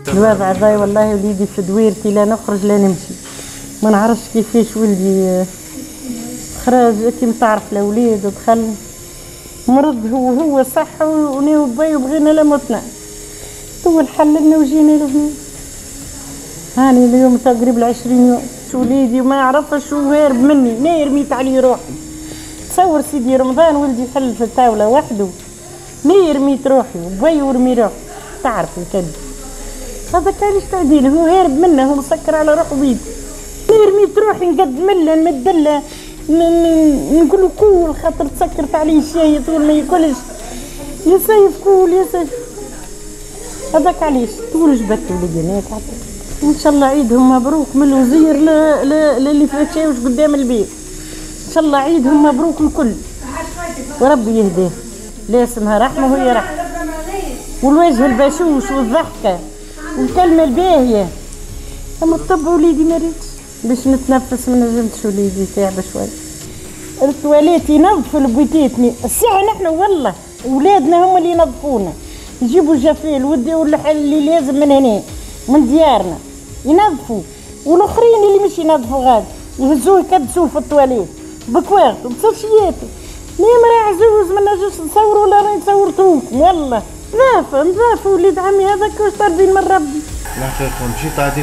الوضع ضاي والله. وليدي في دويرتي، لا نخرج لا نمشي، ما نعرفش كيفاش ولدي خرج كيما تعرف الاولاد دخل مرض هو صح وانا وباي وبغينا لا متنا. هو الحل لنا وجينا لهنا. هاني اليوم تقريبا 20 يوم وليدي وما يعرفش وهارب مني، انا رميت عليه روحي. تصور سيدي رمضان ولدي يحل في الطاوله وحده، انا رميت روحي وباي ورمي روحي. تعرف الكلب هذا كان يستعدي له، هو هارب منه، هو مسكر على روحه بيد. انا رميت روحي نقد مله نمدله نقول له كول خاطر تسكرت عليه شاي طول ما ياكلش. يا سيف كول يا سيف، هذاك علاش طول جبت ولدي. ان شاء الله عيدهم مبروك من الوزير للي فاتشاوش قدام البيت. ان شاء الله عيدهم مبروك الكل وربي يهديه. لا اسمها رحمه وهي رحمه، والوجه البشوش والضحكه والكلمه الباهيه. اما الطب وليدي ما ريتش باش نتنفس، ما نجمتش وليدي تعب شوي. التواليت ينظفوا البيتيتني الساعه نحن والله ولادنا هم اللي ينظفونا، يجيبوا الجفيل والحل اللي لازم من هنا من ديارنا ينظفوا، والاخرين اللي مش ينظفوا غادي يهزوه يكدسوه في التواليت بكواغط وبسرشياته. مرا عزوز ما نجمش نصور ولا راني صورتوكم والله. نظافة وليد عمي هذاك واش طالبين من ربي. الحقيقة مشيت عديت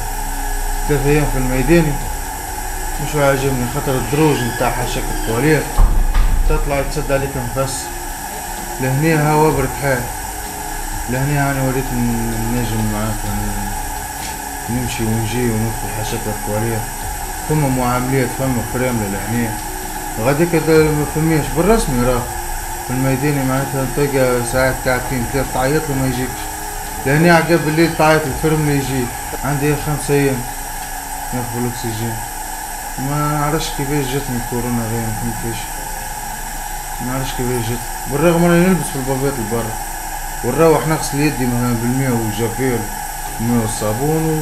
3 أيام في الميداني، مش عاجبني خاطر الدروج نتاع حشك التواليت تطلع تسد عليك نفس. لهنا هوا برد حال، لهنا أنا وليت نجم معاكم نمشي ونجي ونطفي حشك التواليت. فما معاملات فما فراملة لهنا غادي كدا ما فماش بالرسمي. راه في الميداني معناتها تلقى ساعات ساعتين 3 تعيط له ما يجيكش. لهنا عقب الليل تعيط الفرمل يجي. عندي 5 أيام ناخذ الأكسجين. ما نعرفش كيفاش جاتني كورونا غير ما فهمتش، ما نعرفش كيفاش جات. بالرغم اني نلبس في البابات لبرا ونروح نغسل يدي بالماء والجافيل الماء والصابون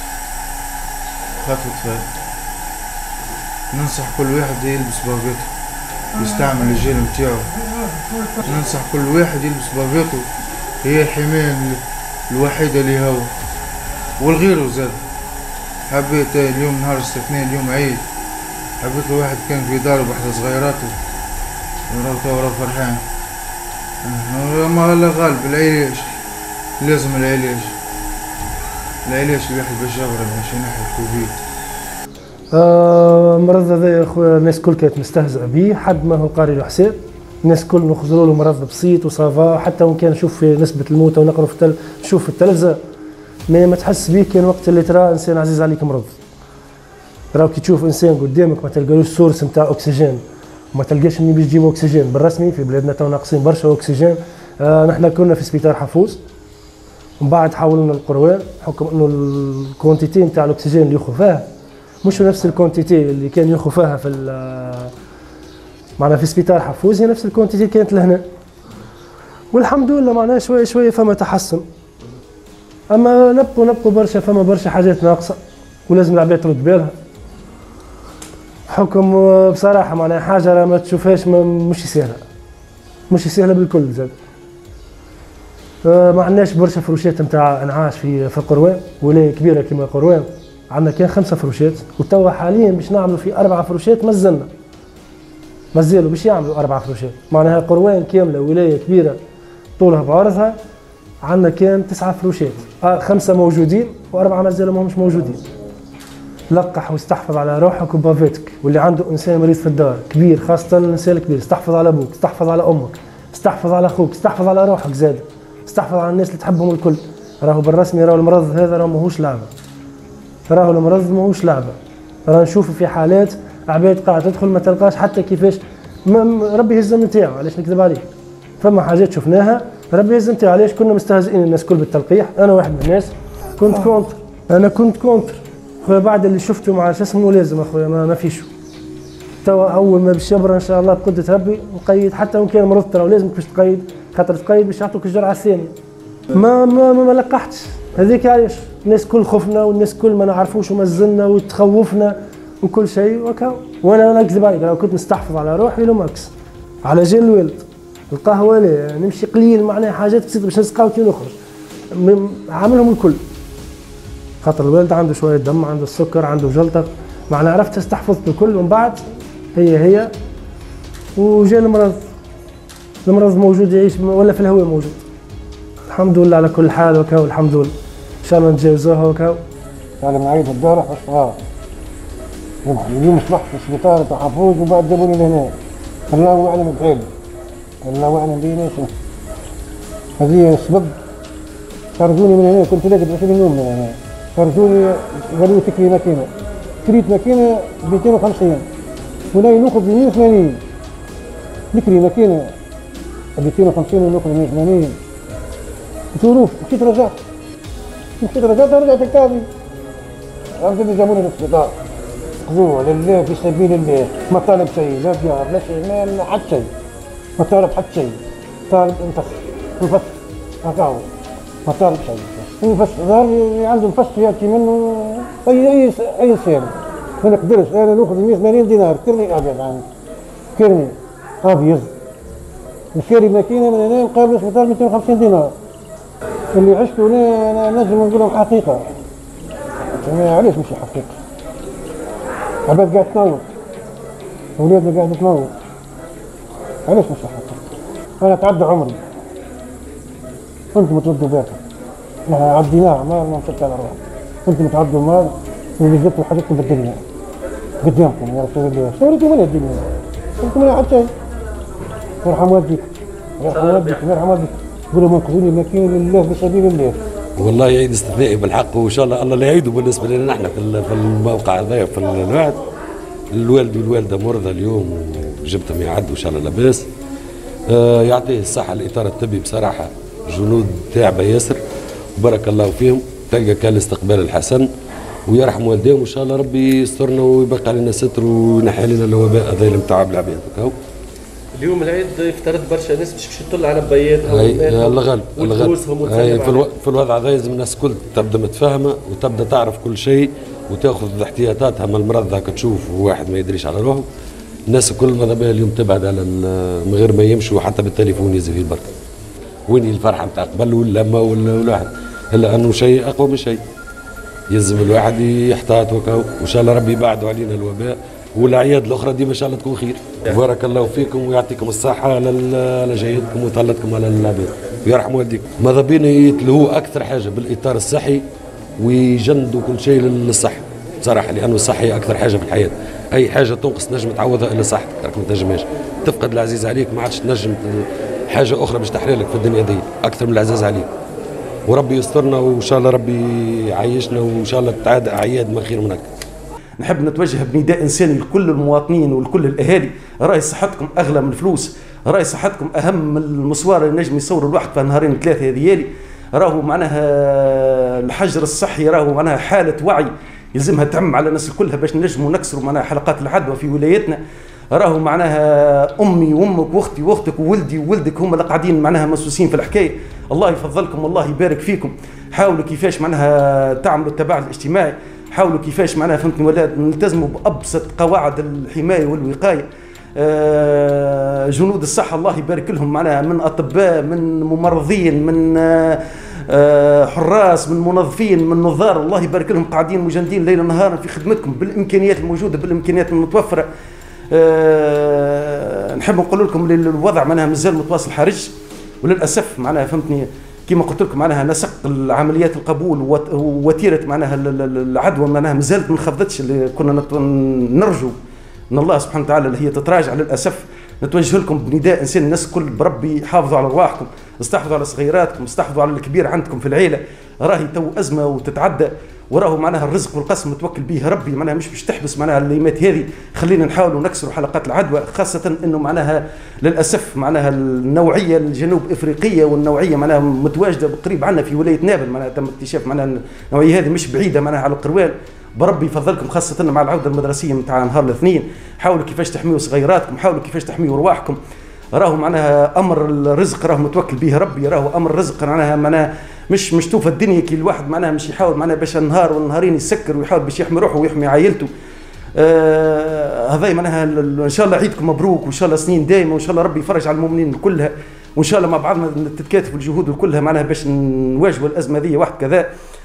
خفت فيها. ننصح كل واحد يلبس باباته يستعمل الجيل متاعو. ننصح كل واحد يلبس باباته، هي الحماية الوحيدة اللي هو والغيره زاد. حبيت اليوم نهار استثناء، اليوم عيد، حبيت الواحد كان في داره بحد صغيراته وراه فرحان. ما لا غالب العلاج، لازم العلاج الواحد باش يغرب ماشي ناحية الكوفيد. المرض هذا يا خويا الناس الكل كانت مستهزئة به، حد ما هو قاري له حساب. الناس الكل نخزروا له مرض بسيط وصافا، حتى وان كان نشوف في نسبة الموتى ونقرا نشوف في التلفزة ما تحس به. كان وقت اللي ترى انسان عزيز عليك مرض، راهو كي تشوف انسان قدامك ما تلقالوش سورس نتاع اكسجين وما تلقاش منين باش تجيب اكسجين. بالرسمي في بلادنا تو ناقصين برشا اكسجين. نحنا كنا في سبيطار حفوز ومن بعد حولنا للقروان، حكم انه الكونتيتي نتاع الاكسجين اللي ياخذ فيها مش نفس الكونتيتي اللي كان ياخذ فيها في معناها في سبيطار حفوز، هي نفس الكونتيتي كانت لهنا. والحمد لله معناها شويه شويه فما تحسن. اما نبقوا برشا، فما برشا حاجات ناقصه ولازم العباد ترد بالها. حكم بصراحه معناها حاجه راه ما تشوفهاش مش سهله بالكل زاد. ما عندناش برشا فروشات نتاع انعاش في قروان، ولايه كبيره كما قروان عندنا كان 5 فروشات، وتوا حاليا باش نعملوا في 4 فروشات. مازالوا باش يعملوا 4 فروشات. معناها قروان كامله ولايه كبيره طولها بعرضها عندنا كان 9 فروشات، 5 موجودين و4 مازالوا ماهمش موجودين. لقح واستحفظ على روحك وبافيتك، واللي عنده انسان مريض في الدار كبير، خاصه الانسان الكبير، استحفظ على ابوك، استحفظ على امك، استحفظ على اخوك، استحفظ على روحك زاد، استحفظ على الناس اللي تحبهم الكل. راهو بالرسمي راهو المرض هذا راهو ماهوش لعبه، راهو المرض ماهوش لعبه. راه نشوف في حالات عباد قاعده تدخل ما تلقاش حتى كيفاش ربي يهزم نتاعو. علاش نكذب عليك؟ فما حاجات شفناها ربي يهزم نتاعو. علاش كنا مستهزئين الناس كل بالتلقيح؟ انا واحد من الناس كنت كونتر خويا. بعد اللي شفته مع شو اسمه لازم اخويا ما فيش. توا اول ما باش يبرى ان شاء الله بقدرة ربي نقيد، حتى وان كان مرض ترى لازم باش تقيد، خاطر تقيد باش يعطوك الجرعه الثانيه. ما لقحتش هذيك. علاش الناس كل خفنا والناس كل ما نعرفوش وما زلنا وتخوفنا وكل شيء وكا. وانا نكذب عليك كنت نستحفظ على روحي لو ماكس على جال الوالد. القهوه لا نمشي قليل معناها حاجات بسيطه باش نسقاو كي نخرج، عاملهم الكل. خاطر الوالد عنده شويه دم، عنده السكر، عنده جلطه، معناها عرفت استحفظت الكل. ومن بعد هي وجاء المرض موجود يعيش ولا في الهواء موجود. الحمد لله على كل حال وكاو، الحمد لله ان شاء الله نتجاوزوها وكاو. انا من عيد الدار في الصغار اليوم صبحت في السبيطار تاع حفوظ وبعد جابوني لهنا. الله اعلم بحالي، الله اعلم بينا شنو هذه السبب. خرجوني من هنا، كنت راقد 20 يوم من هنا، خرجوني قالوا لي تكري ماكينه، كريت ماكينه ب 250 ولا ناخذ 180. نكري ماكينه ب 250 وناخذ 180. ظروف مشيت رجعت ورجعت الكابي. عندما جابوني للسبيطار خذوه لله في سبيل الله، ما طالب شيء، لا ديار لا شيء، ما حد شيء، ما طالب حد شيء، طالب نفس هكاو، ما طالب شيء، نفس ظهر عنده نفس ياتي منه اي سير. ما نقدرش انا ناخذ 180 دينار كرني ابيض عنه، كرني ابيض نشري ماكينه من هنا مقابل السبيطار 250 دينار. اللي عشت هنا انا نجم نقول لهم حقيقه، علاش ماشي حقيقه؟ عباد قاعد تنوض، اولادنا قاعد تنوض، علاش ماشي حقيقه؟ انا تعدى عمري، انتم تردوا بالكم، احنا عديناها ما مشيت على روحي، انتم تعدوا مال وجدتوا حاجتكم بالدنيا قدامكم يا رسول الله، شوريكم من الدنيا؟ انتم لا حد شيء. يرحم والديك، يرحم والديك، يرحم والديك، قولوا منقذوني ماكينه لله في سبيل الله. والله عيد استثنائي بالحق، وان شاء الله لا يعيدوا بالنسبه لنا نحن في الموقع هذا في الوعد. الوالد والوالده مرضى اليوم وجبتهم يعدوا ان شاء الله لاباس. يعطيه الصحه الاطار الطبي بصراحه، جنود تعبه ياسر وبارك الله فيهم، تلقى كان الاستقبال الحسن ويرحم والديهم، وان شاء الله ربي يسترنا ويبقى علينا ستر وينحي لنا الوباء هذا نتاع العباد. اليوم العيد يفترض برشا ناس باش تطلع على بياتها الله غالب وتدوسهم في الوضع هذا لازم الناس الكل تبدا متفاهمه وتبدا تعرف كل شيء وتاخذ احتياطاتها من المرض. هكا تشوف واحد ما يدريش على روحه، الناس الكل ماذا بها اليوم تبعد على من غير ما يمشوا حتى بالتليفون يزي فيه البركه. وين الفرحه نتاع قبل واللمه والواحد، الا انه شيء اقوى من شيء، يلزم الواحد يحتاط وكا، وان شاء الله ربي يبعدوا علينا الوباء والاعياد الاخرى ديما ان شاء الله تكون خير. بارك الله فيكم ويعطيكم الصحه على جهدكم وطلتكم على العباد ويرحم والديكم. ماذا بينا يتلهوا اكثر حاجه بالاطار الصحي ويجندوا كل شيء للصحه بصراحه، لانه الصحه هي اكثر حاجه في الحياه. اي حاجه تنقص نجم تعوضها الا صحتك، راك ما تنجمهاش تفقد العزيز عليك، ما عادش تنجم حاجه اخرى باش تحرى لك في الدنيا دي اكثر من العزيز عليك. وربي يسترنا وان شاء الله ربي يعيشنا وان شاء الله تعاد اعياد ما خير من هكا. نحب نتوجه بنداء انساني لكل المواطنين ولكل الاهالي، راي صحتكم اغلى من الفلوس، راي صحتكم اهم من المسوار اللي نجم يصور الواحد في نهارين ثلاثه هذيالي. راهو معناها الحجر الصحي راهو معناها حاله وعي يلزمها تعم على الناس كلها باش نجموا نكسروا معناها حلقات العدوى في ولايتنا. راهو معناها امي وامك واختي واختك وولدي وولدك هم اللي قاعدين معناها مسوسين في الحكايه. الله يفضلكم والله يبارك فيكم. حاولوا كيفاش معناها تعملوا التباعد الاجتماعي، حاولوا كيفاش معناها فهمتني ولاد نلتزموا بابسط قواعد الحمايه والوقايه. جنود الصحه الله يبارك لهم معناها من اطباء من ممرضين من حراس من منظفين من نظار، الله يبارك لهم قاعدين مجندين ليلا نهارا في خدمتكم بالامكانيات الموجوده بالامكانيات المتوفره. نحب نقول لكم الوضع معناها مازال متواصل حرج، وللاسف معناها فهمتني كما قلت لكم معناها نسق العمليات القبول ووتيره معناها العدوى معناها مازالت ما انخفضتش اللي كنا نرجو من الله سبحانه وتعالى اللي هي تتراجع. للاسف نتوجه لكم بنداء انسان الناس الكل بربي حافظوا على ارواحكم، استحفظوا على صغيراتكم، استحفظوا على الكبير عندكم في العيله. راهي تو ازمه وتتعدى، وراهو معناها الرزق والقسم متوكل به ربي معناها مش باش تحبس معناها الايامات هذه. خلينا نحاولوا نكسروا حلقات العدوى، خاصه انه معناها للاسف معناها النوعيه الجنوب افريقيه والنوعيه معناها متواجده قريب عنا في ولايه نابل، معناها تم اكتشاف معناها النوعيه هذه مش بعيده معناها على القروان. بربي يفضلكم خاصه مع العوده المدرسيه نتاع نهار الاثنين، حاولوا كيفاش تحميوا صغيراتكم، حاولوا كيفاش تحميوا ارواحكم. راهو معناها امر الرزق راهو متوكل به ربي، راهو امر الرزق معناها مش توفى الدنيا كي الواحد معناها مش يحاول معناها باش النهار والنهارين يسكر ويحاول باش يحمي روحه ويحمي عائلته. هذا معناها ان شاء الله عيدكم مبروك وان شاء الله سنين دائمه وان شاء الله ربي يفرج على المؤمنين كلها، وان شاء الله مع بعضنا نتكاتف الجهود كلها معناها باش نواجهوا الازمه هذه واحد كذا.